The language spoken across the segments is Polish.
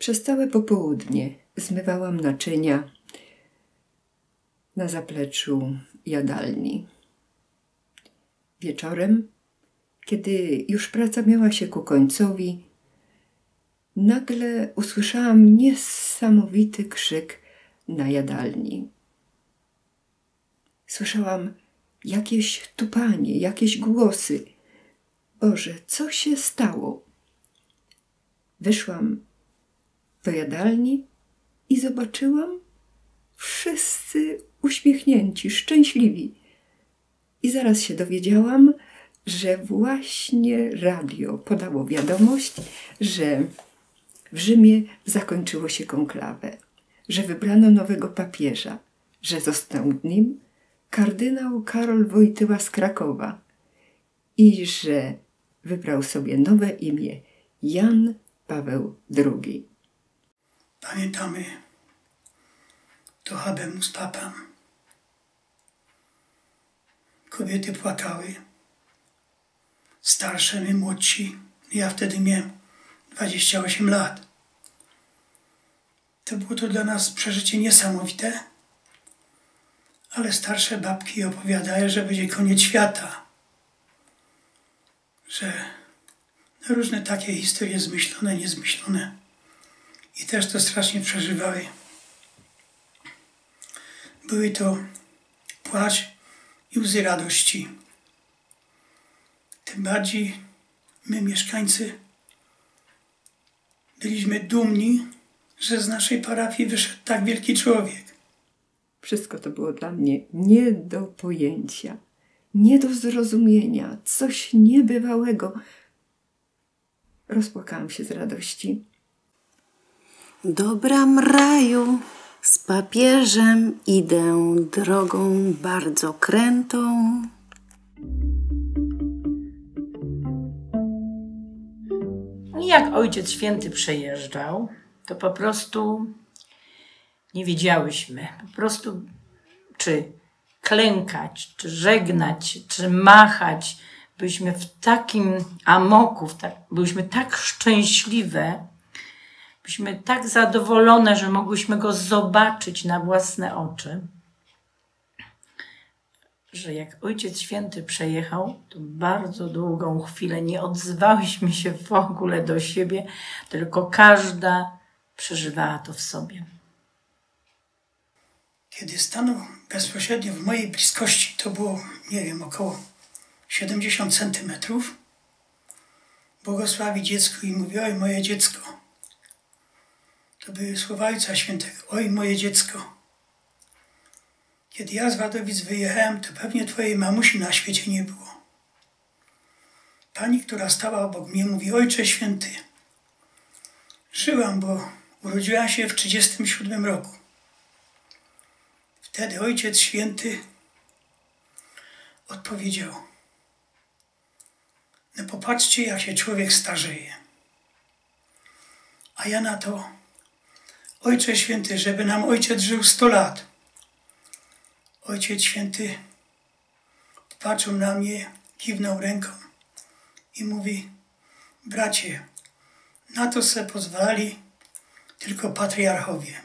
Przez całe popołudnie zmywałam naczynia na zapleczu jadalni. Wieczorem, kiedy już praca miała się ku końcowi, nagle usłyszałam niesamowity krzyk na jadalni. Słyszałam jakieś tupanie, jakieś głosy. Boże, co się stało? Wyszłam do jadalni i zobaczyłam wszyscy uśmiechnięci, szczęśliwi. I zaraz się dowiedziałam, że właśnie radio podało wiadomość, że w Rzymie zakończyło się konklawę, że wybrano nowego papieża, że został nim kardynał Karol Wojtyła z Krakowa i że wybrał sobie nowe imię Jan Paweł II. Pamiętamy to habemus papam. Kobiety płakały, starsze, my młodsi. Ja wtedy miałem 28 lat. To było to dla nas przeżycie niesamowite, ale starsze babki opowiadają, że będzie koniec świata, że różne takie historie zmyślone, niezmyślone i też to strasznie przeżywały. Były to płacz i łzy radości. Tym bardziej my, mieszkańcy, byliśmy dumni, że z naszej parafii wyszedł tak wielki człowiek. Wszystko to było dla mnie nie do pojęcia, nie do zrozumienia, coś niebywałego. Rozpłakałam się z radości. Do bram raju z papieżem idę drogą bardzo krętą. Jak Ojciec Święty przejeżdżał, to po prostu nie wiedziałyśmy, po prostu czy klękać, czy żegnać, czy machać. Byliśmy w takim amoku, byliśmy tak szczęśliwe, byliśmy tak zadowolone, że mogłyśmy go zobaczyć na własne oczy, że jak Ojciec Święty przejechał, to bardzo długą chwilę nie odzywałyśmy się w ogóle do siebie, tylko każda przeżywała to w sobie. Kiedy stanął bezpośrednio w mojej bliskości, to było, nie wiem, około 70 centymetrów, błogosławi dziecko i mówi: oj, moje dziecko. To były słowa Ojca Świętego: oj, moje dziecko. Kiedy ja z Wadowic wyjechałem, to pewnie twojej mamusi na świecie nie było. Pani, która stała obok mnie, mówi: Ojcze Święty, żyłam, bo urodziłam się w 1937 roku. Wtedy Ojciec Święty odpowiedział: no popatrzcie, jak się człowiek starzeje. A ja na to: Ojcze Święty, żeby nam Ojciec żył 100 lat. Ojciec Święty patrzył na mnie, kiwnął ręką i mówi: bracie, na to se pozwalali tylko patriarchowie.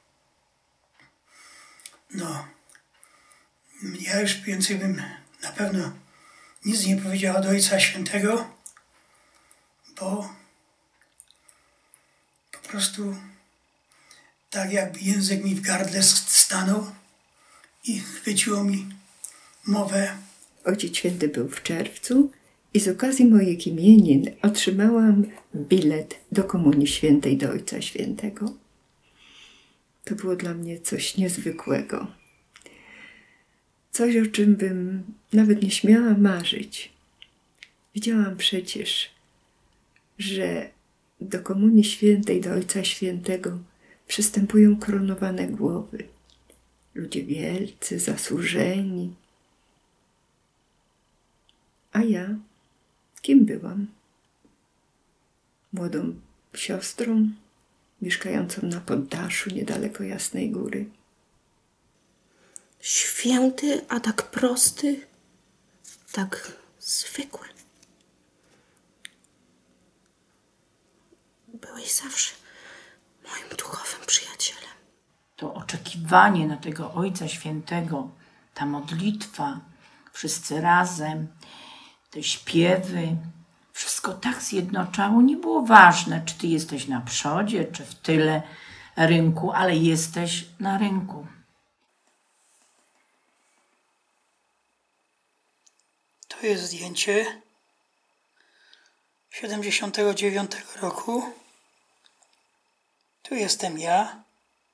No, ja już więcej bym na pewno nic nie powiedział do Ojca Świętego, bo po prostu tak jakby język mi w gardle stanął i chwyciło mi mowę. Ojciec Święty był w czerwcu i z okazji moich imienin otrzymałam bilet do Komunii Świętej do Ojca Świętego. To było dla mnie coś niezwykłego. Coś, o czym bym nawet nie śmiała marzyć. Wiedziałam przecież, że do Komunii Świętej, do Ojca Świętego przystępują koronowane głowy. Ludzie wielcy, zasłużeni. A ja kim byłam? Młodą siostrą mieszkającą na poddaszu niedaleko Jasnej Góry. Święty, a tak prosty, tak zwykły. Byłeś zawsze oczekiwanie na tego Ojca Świętego, ta modlitwa, wszyscy razem, te śpiewy, wszystko tak zjednoczało. Nie było ważne, czy ty jesteś na przodzie, czy w tyle rynku, ale jesteś na rynku. To jest zdjęcie 79 roku. Tu jestem ja.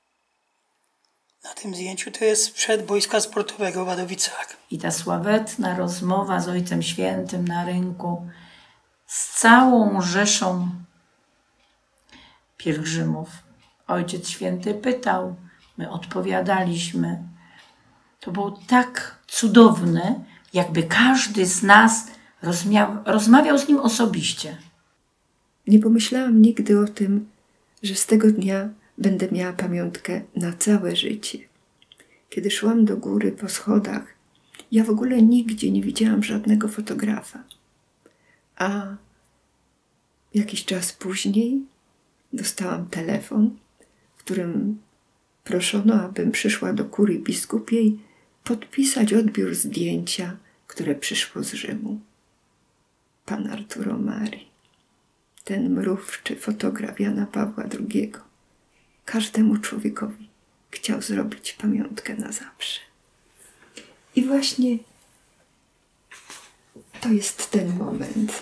Na tym zdjęciu to jest sprzed boiska sportowego w Wadowicach. I ta sławetna rozmowa z Ojcem Świętym na rynku z całą rzeszą pielgrzymów. Ojciec Święty pytał, my odpowiadaliśmy. To było tak cudowne, jakby każdy z nas rozmawiał z nim osobiście. Nie pomyślałam nigdy o tym, że z tego dnia będę miała pamiątkę na całe życie. Kiedy szłam do góry po schodach, ja w ogóle nigdzie nie widziałam żadnego fotografa. A jakiś czas później dostałam telefon, w którym proszono, abym przyszła do kurii biskupiej podpisać odbiór zdjęcia, które przyszło z Rzymu. Pan Arturo Mari, ten mrówczy fotograf Jana Pawła II, każdemu człowiekowi chciał zrobić pamiątkę na zawsze. I właśnie to jest ten moment.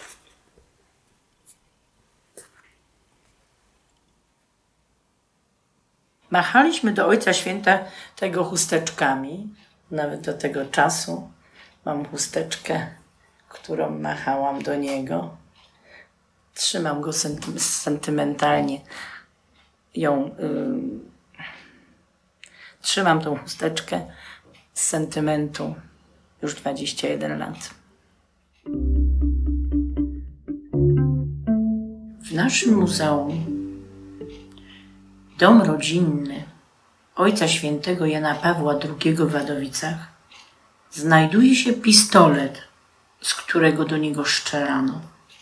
Machaliśmy do Ojca Świętego chusteczkami. Nawet do tego czasu mam chusteczkę, którą machałam do Niego. Trzymam go sentymentalnie. Trzymam tą chusteczkę z sentymentu już 21 lat. W naszym muzeum dom rodzinny Ojca Świętego Jana Pawła II w Wadowicach znajduje się pistolet, z którego do niego strzelano.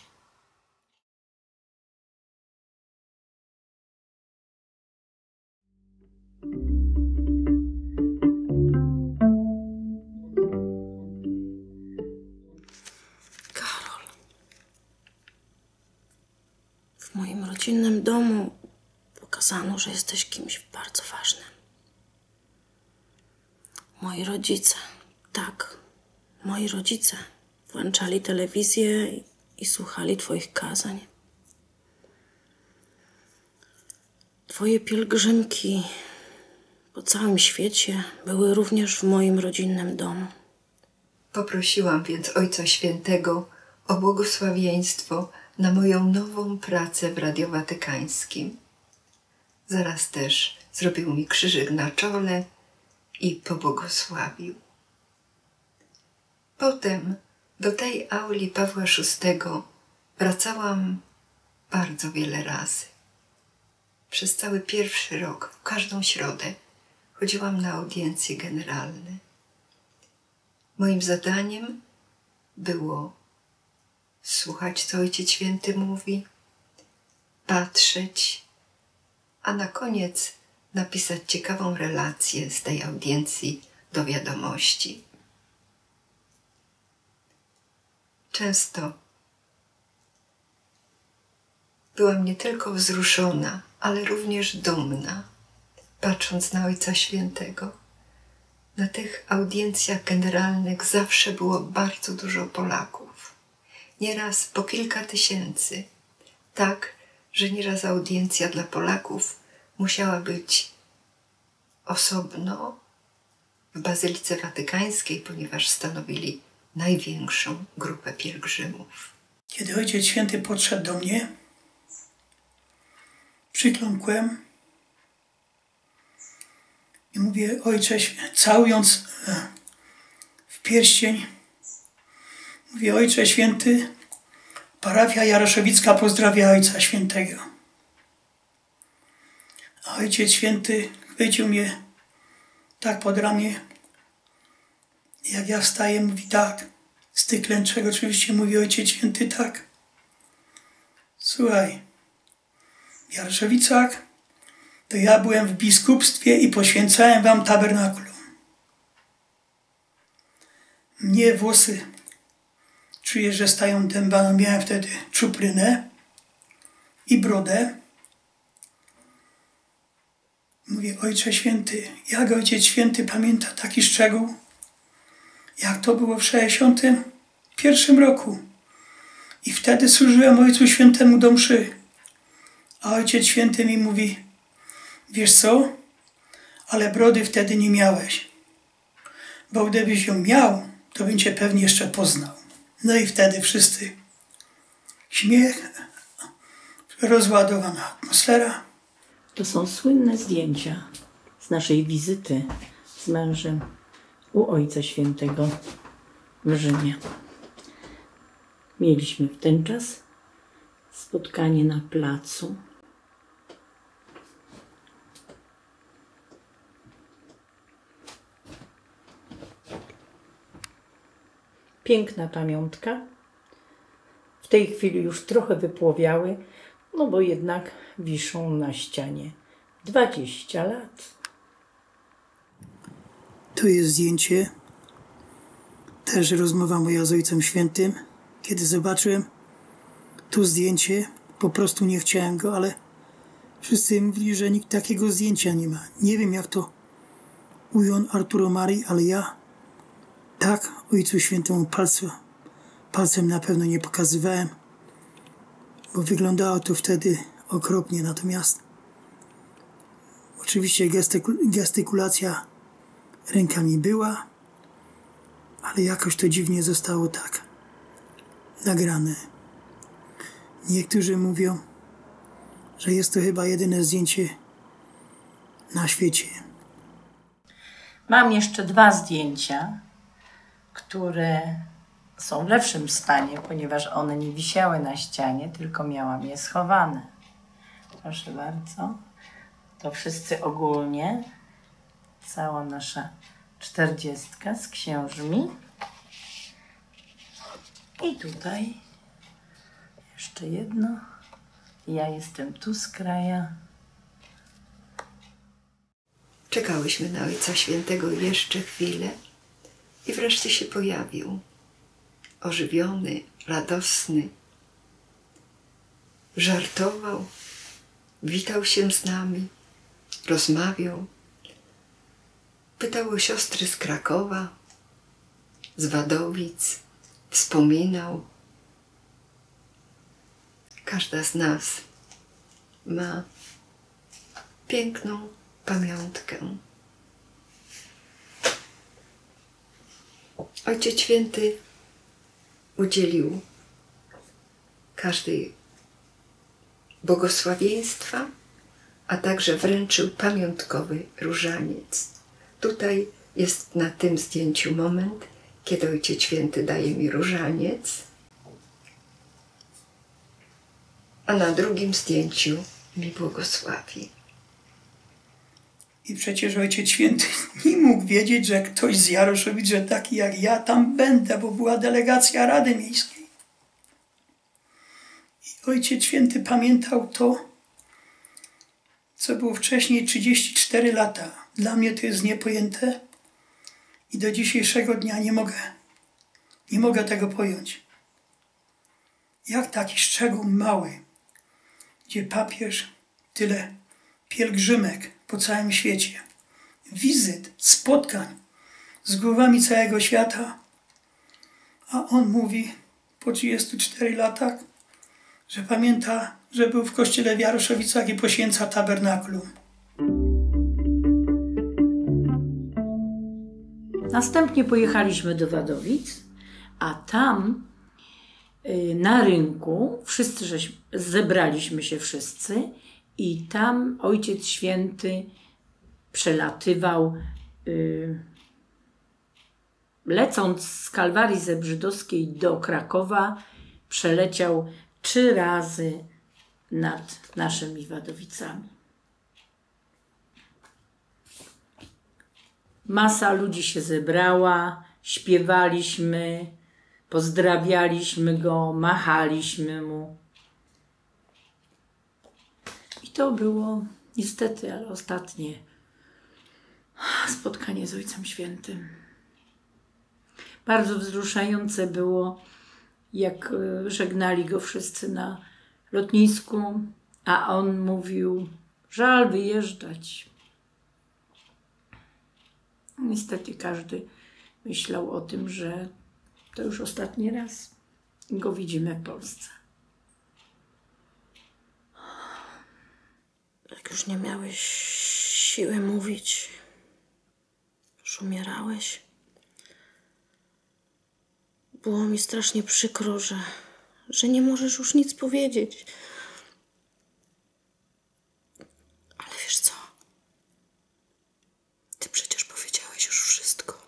Karol, w moim rodzinnym domu pokazano, że jesteś kimś bardzo ważnym. Moi rodzice, tak, moi rodzice włączali telewizję i słuchali twoich kazań. Twoje pielgrzymki po całym świecie były również w moim rodzinnym domu. Poprosiłam więc Ojca Świętego o błogosławieństwo na moją nową pracę w Radiu Watykańskim. Zaraz też zrobił mi krzyżyk na czole i pobłogosławił. Potem do tej auli Pawła VI wracałam bardzo wiele razy. Przez cały pierwszy rok, w każdą środę, chodziłam na audiencje generalne. Moim zadaniem było słuchać, co Ojciec Święty mówi, patrzeć, a na koniec napisać ciekawą relację z tej audiencji do wiadomości. Często byłam nie tylko wzruszona, ale również dumna, patrząc na Ojca Świętego. Na tych audiencjach generalnych zawsze było bardzo dużo Polaków. Nieraz po kilka tysięcy. Tak, że nieraz audiencja dla Polaków musiała być osobno w Bazylice Watykańskiej, ponieważ stanowili największą grupę pielgrzymów. Kiedy Ojciec Święty podszedł do mnie, przykląkłem i mówię: Ojcze, całując w pierścień, mówię: Ojcze Święty, parafia Jaroszewicka pozdrawia Ojca Świętego. A Ojciec Święty chwycił mnie tak pod ramię, jak ja wstaję, mówi: tak. Z tych klęczek oczywiście mówi Ojciec Święty: tak. Słuchaj, w Jaroszewicach to ja byłem w biskupstwie i poświęcałem wam tabernakulum. Mnie włosy, czuję, że stają dęba, miałem wtedy czuprynę i brodę. Mówię, Ojcze Święty, jak Ojciec Święty pamięta taki szczegół, jak to było w 61 roku. I wtedy służyłem Ojcu Świętemu do mszy. A Ojciec Święty mi mówi, wiesz co, ale brody wtedy nie miałeś. Bo gdybyś ją miał, to bym cię pewnie jeszcze poznał. No i wtedy wszyscy śmiech, rozładowana atmosfera. To są słynne zdjęcia z naszej wizyty z mężem u Ojca Świętego w Rzymie. Mieliśmy w ten czas spotkanie na placu. Piękna pamiątka. W tej chwili już trochę wypłowiały, no bo jednak wiszą na ścianie 20 lat. To jest zdjęcie, też rozmowa moja z Ojcem Świętym. Kiedy zobaczyłem to zdjęcie, po prostu nie chciałem go, ale wszyscy mówili, że nikt takiego zdjęcia nie ma. Nie wiem, jak to ujął Arturo Marii, ale ja tak Ojcu Świętemu palcem na pewno nie pokazywałem, bo wyglądało to wtedy okropnie. Natomiast oczywiście gestykulacja rękami była, ale jakoś to dziwnie zostało tak nagrane. Niektórzy mówią, że jest to chyba jedyne zdjęcie na świecie. Mam jeszcze 2 zdjęcia, które są w lepszym stanie, ponieważ one nie wisiały na ścianie, tylko miałam je schowane. Proszę bardzo. To wszyscy ogólnie, cała nasza 40 z księżmi. I tutaj jeszcze jedno. Ja jestem tu z kraja. Czekałyśmy na Ojca Świętego jeszcze chwilę i wreszcie się pojawił. Ożywiony, radosny. Żartował, witał się z nami, rozmawiał. Pytał o siostry z Krakowa, z Wadowic, wspominał. Każda z nas ma piękną pamiątkę. Ojciec Święty udzielił każdej błogosławieństwa, a także wręczył pamiątkowy różaniec. Tutaj jest na tym zdjęciu moment, kiedy Ojciec Święty daje mi różaniec, a na drugim zdjęciu mi błogosławi. I przecież Ojciec Święty nie mógł wiedzieć, że ktoś z Jaroszowic, że taki jak ja tam będę, bo była delegacja Rady Miejskiej. I Ojciec Święty pamiętał to, co było wcześniej 34 lata. Dla mnie to jest niepojęte i do dzisiejszego dnia nie mogę tego pojąć. Jak taki szczegół mały, gdzie papież tyle pielgrzymek po całym świecie, wizyt, spotkań z głowami całego świata, a on mówi po 34 latach, że pamięta, że był w kościele w Jaroszowicach i poświęca tabernakulum. Następnie pojechaliśmy do Wadowic, a tam na rynku zebraliśmy się wszyscy i tam Ojciec Święty przelatywał, lecąc z Kalwarii Zebrzydowskiej do Krakowa, przeleciał 3 razy nad naszymi Wadowicami. Masa ludzi się zebrała, śpiewaliśmy, pozdrawialiśmy go, machaliśmy mu. I to było Niestety, ale ostatnie spotkanie z Ojcem Świętym. Bardzo wzruszające było, jak żegnali go wszyscy na lotnisku, a on mówił: żal wyjeżdżać. Niestety każdy myślał o tym, że to już ostatni raz go widzimy w Polsce. Jak już nie miałeś siły mówić, już umierałeś, było mi strasznie przykro, że nie możesz już nic powiedzieć. Ale wiesz co? Ty przecież powiedziałeś już wszystko.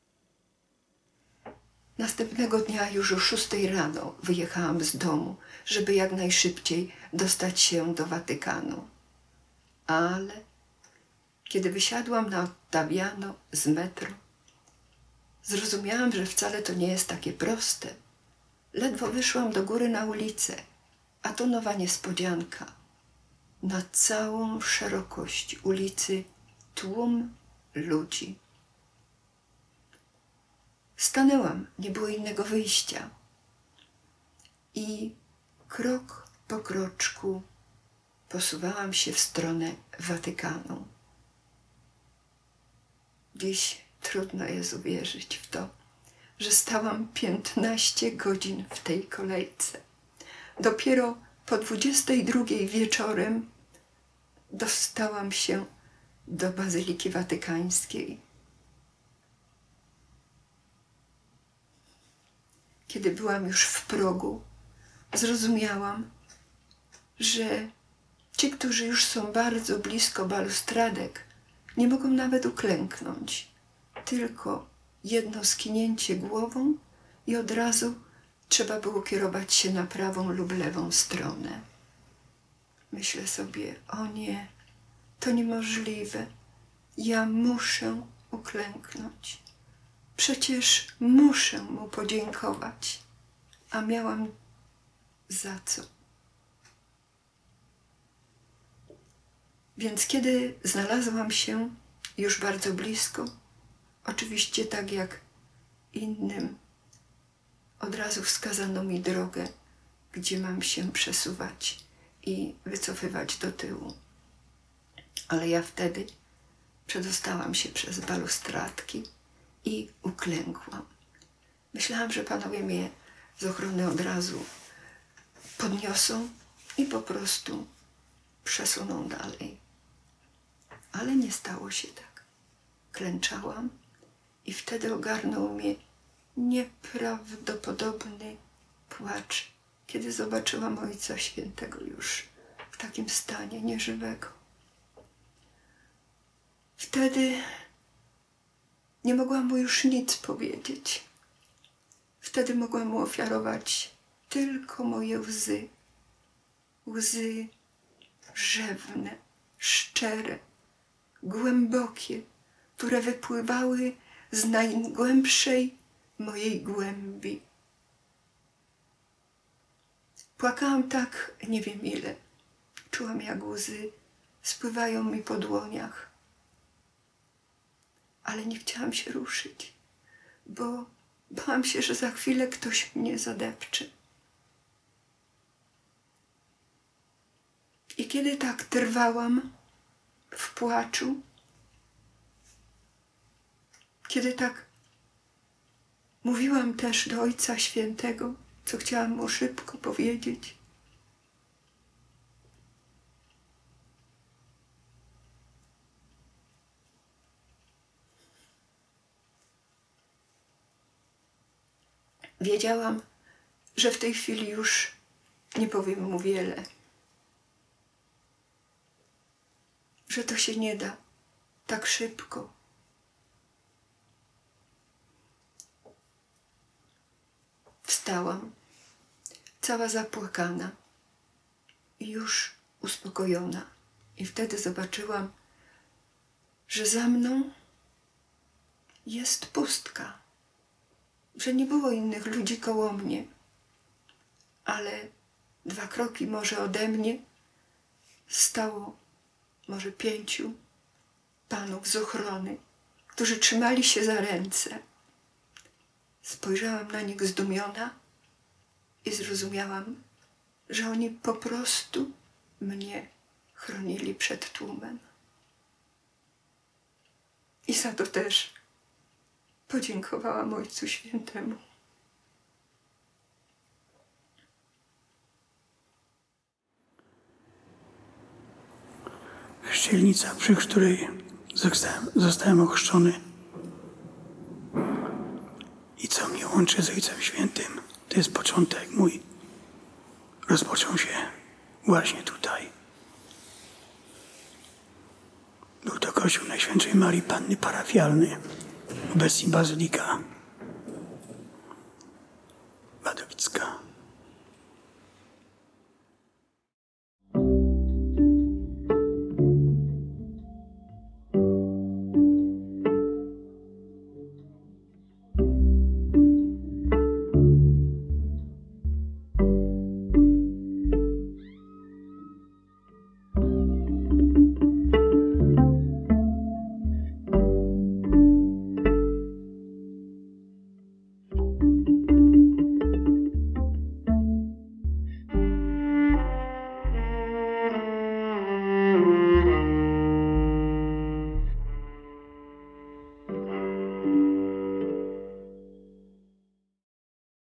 Następnego dnia już o 6 rano wyjechałam z domu, żeby jak najszybciej dostać się do Watykanu. Ale kiedy wysiadłam na Ottaviano z metro, zrozumiałam, że wcale to nie jest takie proste. Ledwo wyszłam do góry na ulicę, a to nowa niespodzianka. Na całą szerokość ulicy tłum ludzi. Stanęłam, nie było innego wyjścia. I krok po kroczku posuwałam się w stronę Watykanu. Dziś trudno jest uwierzyć w to, że stałam 15 godzin w tej kolejce. Dopiero po 22 wieczorem dostałam się do Bazyliki Watykańskiej. Kiedy byłam już w progu, zrozumiałam, że ci, którzy już są bardzo blisko balustradek, nie mogą nawet uklęknąć. Tylko jedno skinięcie głową i od razu trzeba było kierować się na prawą lub lewą stronę. Myślę sobie: o nie, to niemożliwe. Ja muszę uklęknąć. Przecież muszę mu podziękować. A miałam za co. Więc kiedy znalazłam się już bardzo blisko, oczywiście tak jak innym, od razu wskazano mi drogę, gdzie mam się przesuwać i wycofywać do tyłu. Ale ja wtedy przedostałam się przez balustradki i uklękłam. Myślałam, że panowie mnie z ochrony od razu podniosą i po prostu przesuną dalej. Ale nie stało się tak. Klęczałam i wtedy ogarnął mnie nieprawdopodobny płacz, kiedy zobaczyłam Ojca Świętego już w takim stanie nieżywego. Wtedy nie mogłam mu już nic powiedzieć. Wtedy mogłam mu ofiarować tylko moje łzy. Łzy rzewne, szczere, głębokie, które wypływały z najgłębszej mojej głębi. Płakałam tak nie wiem ile. Czułam, jak łzy spływają mi po dłoniach. Ale nie chciałam się ruszyć, bo bałam się, że za chwilę ktoś mnie zadepcze. I kiedy tak trwałam w płaczu, kiedy tak mówiłam też do Ojca Świętego, co chciałam mu szybko powiedzieć, wiedziałam, że w tej chwili już nie powiem mu wiele, że to się nie da tak szybko. Wstałam, cała zapłakana i już uspokojona. I wtedy zobaczyłam, że za mną jest pustka, że nie było innych ludzi koło mnie, ale 2 kroki może ode mnie stało może 5 panów z ochrony, którzy trzymali się za ręce. Spojrzałam na nich zdumiona i zrozumiałam, że oni po prostu mnie chronili przed tłumem. I za to też podziękowałam Ojcu Świętemu. Chrzcielnica, przy której zostałem ochrzczony i co mnie łączy z Ojcem Świętym, to jest początek mój. Rozpoczął się właśnie tutaj. Był to kościół Najświętszej Marii Panny Parafialny, obecnie bazylika